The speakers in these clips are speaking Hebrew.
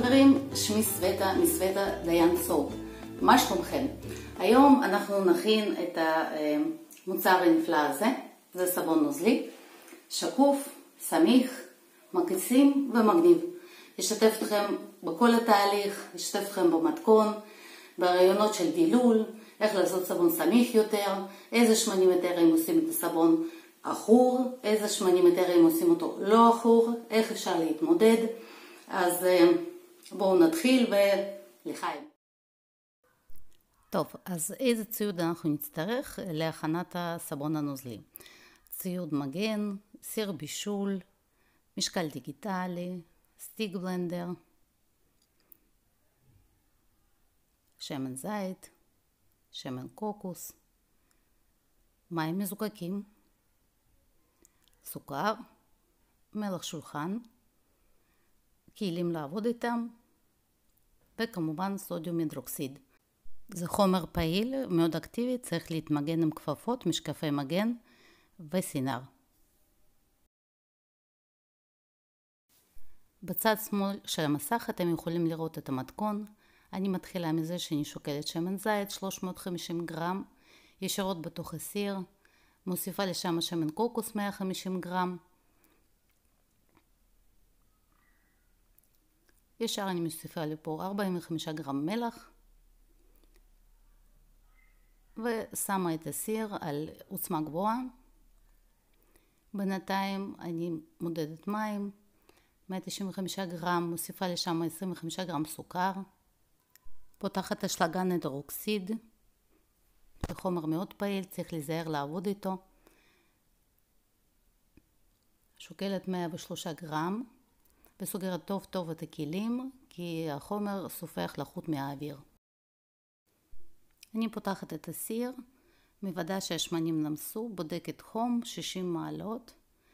חברים, שמי סווטה מסווטה דיין סופ. מה שלומכם? היום אנחנו נכין את המוצר הנפלא הזה. זה סבון נוזלי, שקוף, סמיך, מקסים ומגניב. אשתף אתכם בכל התהליך, אשתף אתכם במתכון, ברעיונות של דילול, איך לעשות סבון סמיך יותר, איזה שמנים היתרים עושים את הסבון עכור, איזה שמנים היתרים עושים אותו לא עכור, איך אפשר להתמודד. אז בואו נתחיל ולחיים. טוב, אז איזה ציוד אנחנו נצטרך להכנת הסבון הנוזלי? ציוד מגן, סיר בישול, משקל דיגיטלי, סטיק בלנדר, שמן זית, שמן קוקוס, מים מזוקקים, סוכר, מלח שולחן, כלים לעבוד איתם, וכמובן סודיום הידרוקסיד. זה חומר פעיל, מאוד אקטיבי, צריך להתמגן עם כפפות, משקפי מגן וסינר. בצד שמאל של המסך אתם יכולים לראות את המתכון. אני מתחילה מזה שאני שוקלת שמן זית 350 גרם, ישירות בתוך הסיר, מוסיפה לשם שמן קוקוס 150 גרם, ישר אני מוסיפה לפה 45 גרם מלח, ושמה את הסיר על עוצמה גבוהה. בינתיים אני מודדת מים, 195 גרם, מוסיפה לשם 25 גרם סוכר, פותחת אשלגן הידרוקסיד, זה חומר מאוד פעיל, צריך להיזהר לעבוד איתו. שוקלת 103 גרם, וסוגרת טוב טוב את הכלים, כי החומר סופח לחוט מהאוויר. אני פותחת את הסיר, מוודא שהשמנים נמסו, בודקת חום 60 מעלות,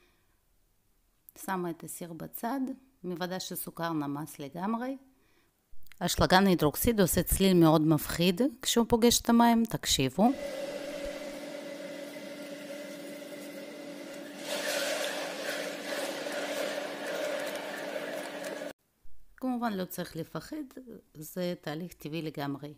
שמה את הסיר בצד, מוודא שסוכר נמס לגמרי. אשלגן הידרוקסיד עושה צליל מאוד מפחיד כשהוא פוגש את המים, תקשיבו. כמובן לא צריך לפחד, זה תהליך טבעי לגמרי.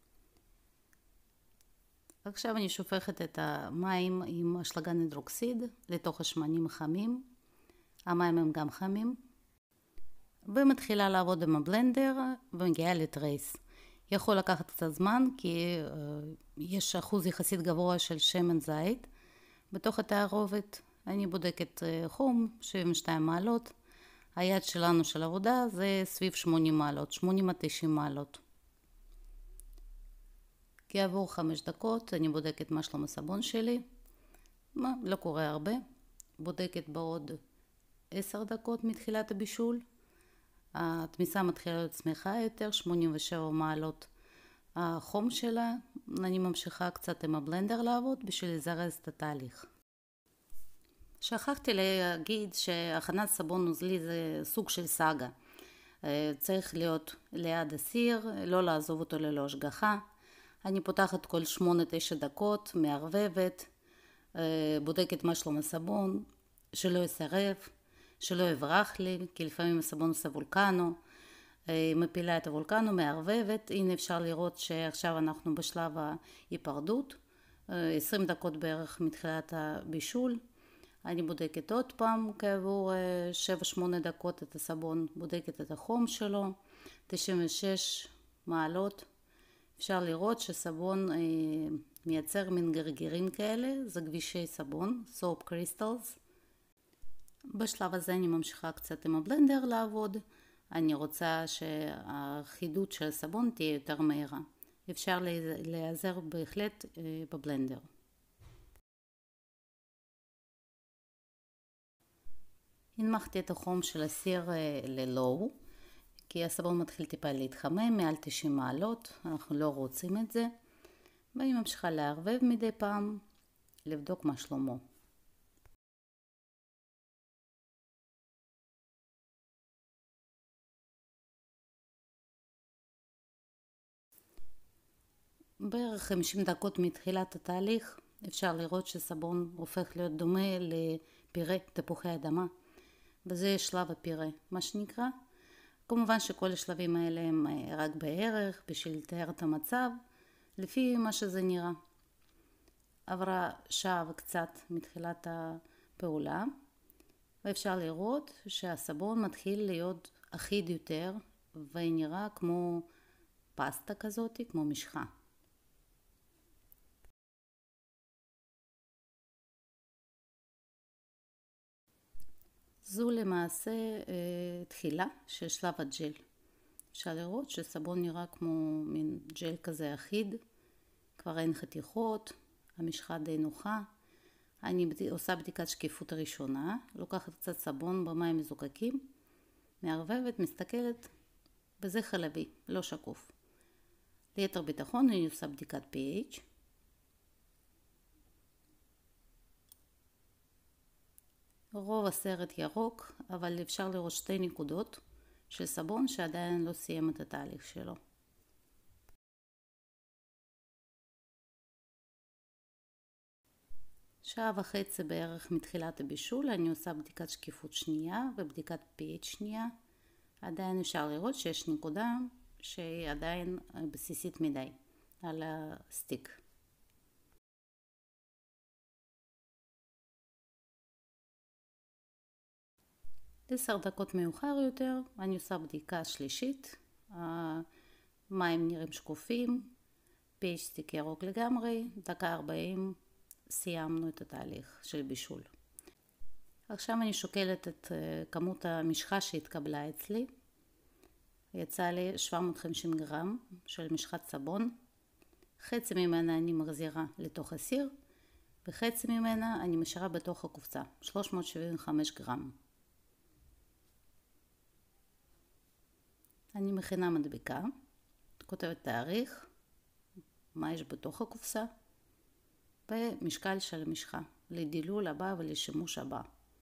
עכשיו אני שופכת את המים עם אשלגן הידרוקסיד לתוך השמנים חמים. המים הם גם חמים. ומתחילה לעבוד עם הבלנדר ומגיעה לטרייס. יכול לקחת קצת זמן כי יש אחוז יחסית גבוה של שמן זית בתוך התערובת. אני בודקת חום 72 מעלות. היעד שלנו של עבודה זה סביב 80 מעלות, 80 עד 90 מעלות. כעבור 5 דקות אני בודקת מה שלום הסבון שלי. לא קורה הרבה. בודקת בעוד 10 דקות מתחילת הבישול. התמיסה מתחילה להיות צמיחה יותר, 87 מעלות החום שלה. אני ממשיכה קצת עם הבלנדר לעבוד בשביל לזרז את התהליך. שכחתי להגיד שהכנת סבון נוזלי זה סוג של סאגה. צריך להיות ליד הסיר, לא לעזוב אותו ללא השגחה. אני פותחת כל 8-9 דקות, מערבבת, בודקת מה שלום הסבון, שלא יסרב, שלא יברח לי, כי לפעמים הסבון עושה וולקנו, מפילה את הוולקנו, מערבבת. הנה אפשר לראות שעכשיו אנחנו בשלב ההיפרדות, 20 דקות בערך מתחילת הבישול. אני בודקת עוד פעם כעבור 7-8 דקות את הסבון, בודקת את החום שלו, 96 מעלות. אפשר לראות שסבון מייצר מין גרגירים כאלה, זה גבישי סבון, soap crystals. בשלב הזה אני ממשיכה קצת עם הבלנדר לעבוד. אני רוצה שהחידות של הסבון תהיה יותר מהירה. אפשר להיעזר בהחלט בבלנדר. הנמכתי את החום של הסיר ללואו, כי הסבון מתחיל טיפה להתחמם מעל 90 מעלות, אנחנו לא רוצים את זה. ואני ממשיכה לערבב מדי פעם, לבדוק מה שלומו. בערך 50 דקות מתחילת התהליך אפשר לראות שסבון הופך להיות דומה לפירה תפוחי אדמה, וזה שלב הפירה, מה שנקרא. כמובן שכל השלבים האלה הם רק בערך בשביל לתאר את המצב לפי מה שזה נראה. עברה שעה וקצת מתחילת הפעולה, ואפשר לראות שהסבון מתחיל להיות אחיד יותר ונראה כמו פסטה כזאת, כמו משחה. זו למעשה תחילה של שלב הג'ל. אפשר לראות שסבון נראה כמו מין ג'ל כזה אחיד, כבר אין חתיכות, המשחה די נוחה. אני עושה בדיקת שקיפות הראשונה, לוקחת קצת סבון במים מזוקקים, מערבבת, מסתכלת, וזה חלבי, לא שקוף. ליתר ביטחון אני עושה בדיקת pH. רוב הסרט ירוק, אבל אפשר לראות 2 נקודות של סבון שעדיין לא סיים את התהליך שלו. שעה וחצי בערך מתחילת הבישול אני עושה בדיקת שקיפות שנייה ובדיקת pH שנייה. עדיין אפשר לראות שיש נקודה שהיא עדיין בסיסית מדי על הסטיק. 10 דקות מאוחר יותר אני עושה בדיקה שלישית. המים נראים שקופים, pH סטיק ירוק לגמרי, דקה 40 סיימנו את התהליך של בישול. עכשיו אני שוקלת את כמות המשחה שהתקבלה אצלי. יצא לי 750 גרם של משחת סבון. חצי ממנה אני מחזירה לתוך הסיר, וחצי ממנה אני משאירה בתוך הקופסה, 375 גרם. אני מכינה מדבקה, כותבת תאריך, מה יש בתוך הקופסה, ומשקל של המשחה, לדילול הבא ולשימוש הבא.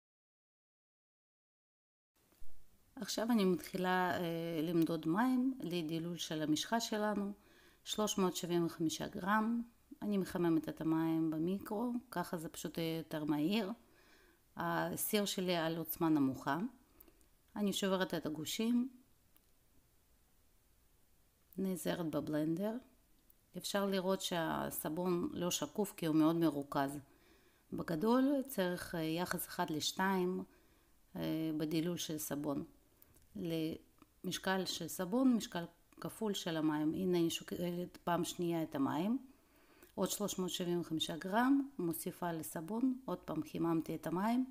עכשיו אני מתחילה למדוד מים לדילול של המשחה שלנו, 375 גרם. אני מחממת את המים במיקרו, ככה זה פשוט יותר מהיר. הסיר שלי על עוצמה נמוכה. אני שוברת את הגושים, נעזרת בבלנדר. אפשר לראות שהסבון לא שקוף כי הוא מאוד מרוכז. בגדול צריך יחס 1:2 בדילול של סבון. למשקל של סבון, משקל כפול של המים. הנה אני שוקלת פעם שנייה את המים. עוד 375 גרם, מוסיפה לסבון, עוד פעם חיממתי את המים,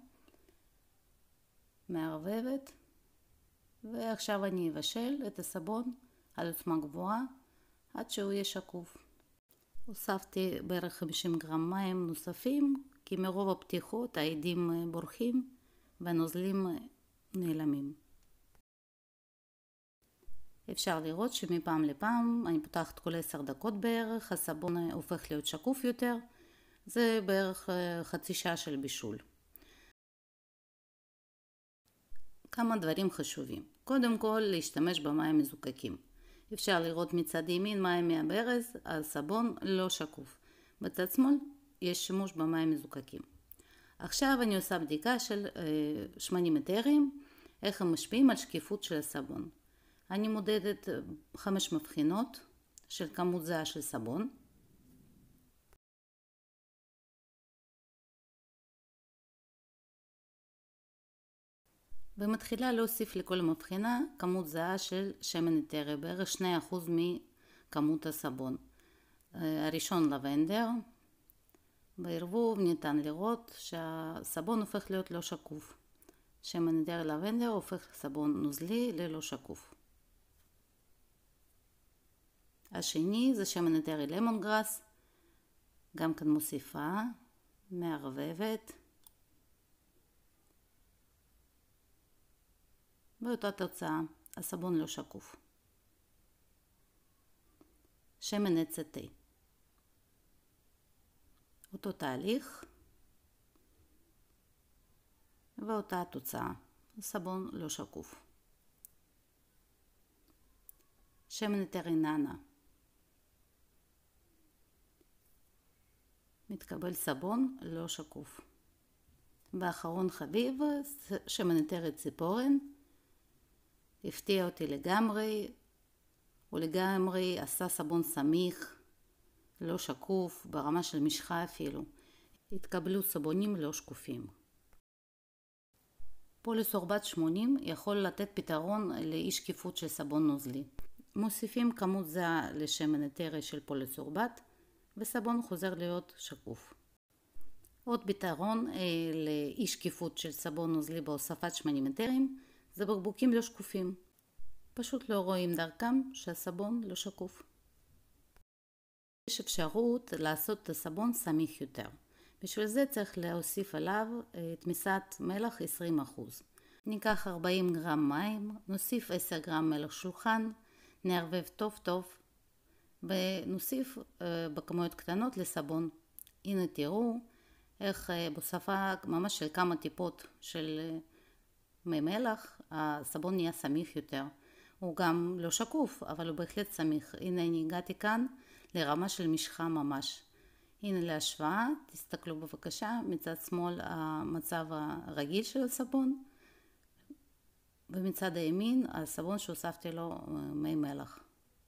מערבבת, ועכשיו אני אבשל את הסבון על עוצמה גבוהה עד שהוא יהיה שקוף. הוספתי בערך 50 גרם מים נוספים, כי מרוב הפתיחות העדים בורחים והנוזלים נעלמים. אפשר לראות שמפעם לפעם אני פותחת כל 10 דקות בערך, הסבון הופך להיות שקוף יותר, זה בערך חצי שעה של בישול. כמה דברים חשובים. קודם כל, להשתמש במים מזוקקים. אפשר לראות מצד ימין מים מהברז, הסבון לא שקוף. בצד שמאל יש שימוש במים מזוקקים. עכשיו אני עושה בדיקה של שמנים אתריים, איך הם משפיעים על שקיפות של הסבון. אני מודדת 5 מבחינות של כמות זהה של סבון. ומתחילה להוסיף לכל מבחינה כמות זהה של שמן אתרי, בערך 2% מכמות הסבון. הראשון לבנדר. בערבוב ניתן לראות שהסבון הופך להיות לא שקוף. שמן אתרי לבנדר הופך לסבון נוזלי ללא שקוף. השני זה שמן אתרי למונגרס, גם כאן מוסיפה, מערבבת, באותה תוצאה, הסבון לא שקוף. שמן עץ תה, אותו תהליך, ואותה התוצאה, הסבון לא שקוף. שמן אתרי נענה, מתקבל סבון לא שקוף. ואחרון חביב, שמן אתרי ציפורן, הפתיע אותי לגמרי, הוא לגמרי עשה סבון סמיך, לא שקוף, ברמה של משחה אפילו. התקבלו סבונים לא שקופים. פוליסורבט 80 יכול לתת פתרון לאי שקיפות של סבון נוזלי. מוסיפים כמות זהה לשמן אתרי של פוליסורבט, וסבון חוזר להיות שקוף. עוד פתרון לאי שקיפות של סבון נוזלי בהוספת שמנים אתריים, זה בקבוקים לא שקופים. פשוט לא רואים דרכם שהסבון לא שקוף. יש אפשרות לעשות את הסבון סמיך יותר. בשביל זה צריך להוסיף עליו תמיסת מלח 20%. ניקח 40 גרם מים, נוסיף 10 גרם מלח שולחן, נערבב טוב טוב ונוסיף בכמויות קטנות לסבון. הנה תראו איך בהוספה ממש של כמה טיפות של מי מלח הסבון נהיה סמיך יותר. הוא גם לא שקוף אבל הוא בהחלט סמיך. הנה אני הגעתי כאן לרמה של משחה ממש. הנה להשוואה, תסתכלו בבקשה, מצד שמאל המצב הרגיל של הסבון, ומצד הימין הסבון שהוספתי לו מי מלח.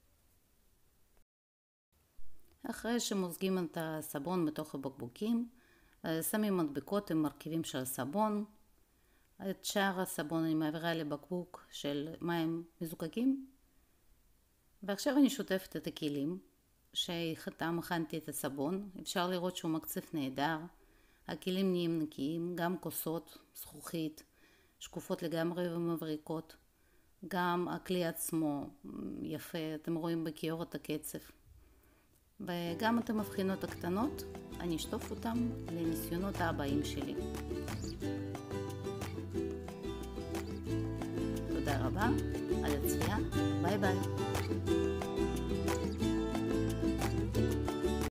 אחרי שמוזגים את הסבון בתוך הבקבוקים, שמים מדבקות עם מרכיבים של הסבון. את שאר הסבון אני מעבירה לבקבוק של מים מזוקקים, ועכשיו אני שוטפת את הכלים. שאיתם הכנתי את הסבון, אפשר לראות שהוא מקצף נהדר, הכלים נהיים נקיים, גם כוסות, זכוכית, שקופות לגמרי ומבריקות, גם הכלי עצמו יפה, אתם רואים בכיור את הקצף, וגם את המבחינות הקטנות, אני אשטוף אותם לניסיונות הבאים שלי. תודה רבה על הצפייה, ביי ביי.